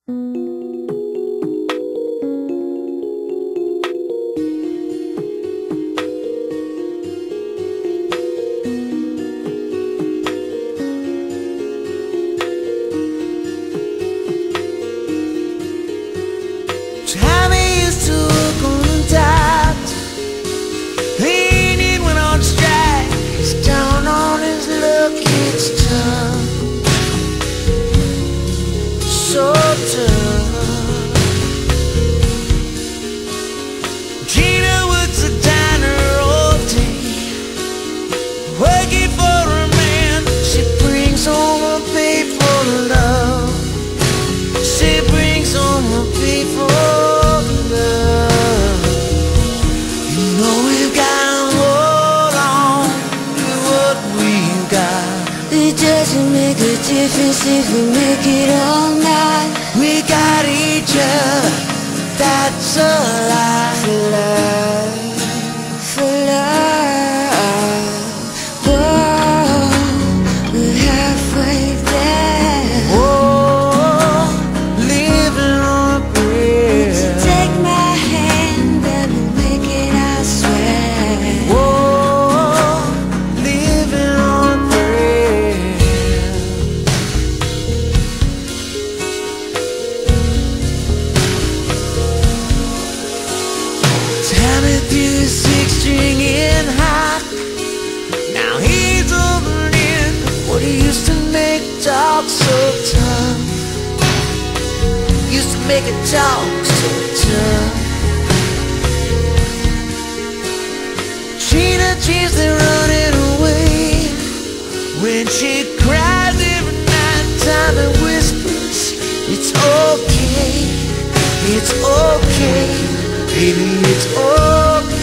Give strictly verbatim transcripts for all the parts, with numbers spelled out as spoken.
Difference if we make it all night. We got each other, that's a lie. For love, for love. Whoa, we're halfway there. Whoa, living on a prayer. So take my hand and we'll make it, I swear. Whoa, living on a prayer. Six-string in hot. Now he's over in what he used to make talk so tough. Used to make it talk so tough. Gina dreams they're running away. When she cries every night time and whispers, it's okay, it's okay, baby, it's okay.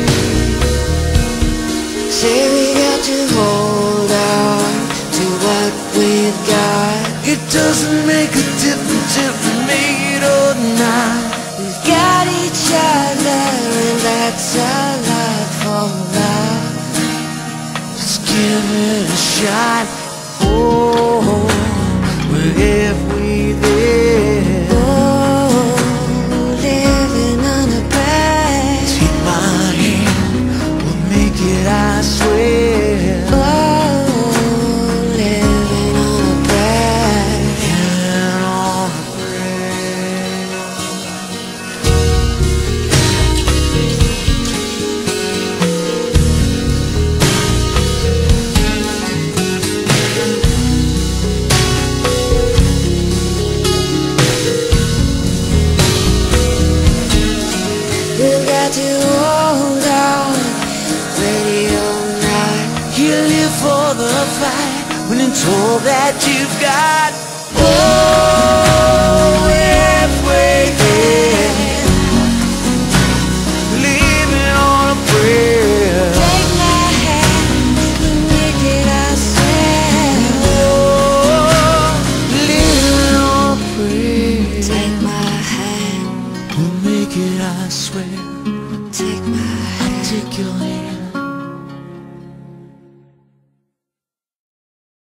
Say we got to hold on to what we've got. It doesn't make a difference if we make it or not. We've got each other and that's a lot for love. Let's give it a shot. Oh, we're halfway there. Oh, living on a prayer. Take my hand, we'll make it, I swear. Oh, living on a prayer. Living on a prayer. We've got to hold on, ready all night. You live for the fight when it's all that you've got. Oh, halfway there, living on a prayer. Take my hand, we'll make it, I swear. Oh, living on a prayer. Take my hand, We'll make it, I swear. take my hand. Take your hand.